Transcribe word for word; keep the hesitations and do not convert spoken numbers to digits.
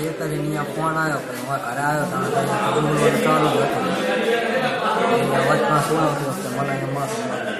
તે કરી અહીંયા ફોન આવ્યો પછી મારા ઘરે આવ્યો ત્યાં આંદોલન ચાલુ જ હતું વચમાં સુનાવતી વખતે મને એમાં